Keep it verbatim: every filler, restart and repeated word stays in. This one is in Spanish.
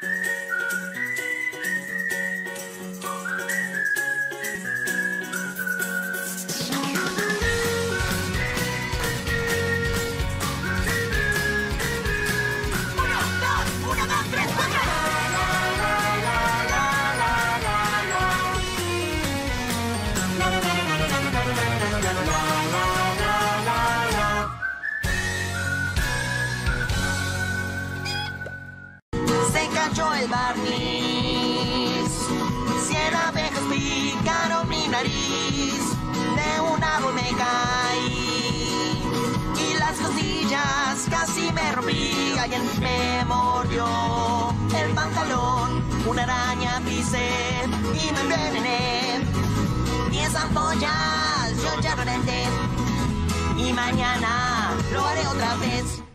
El barniz, cien abejas picaron mi nariz, de un árbol me caí y las costillas casi me rompí. Alguien me mordió el pantalón, una araña pisé y me envenené. Diez ampollas yo ya no renté y mañana lo haré otra vez.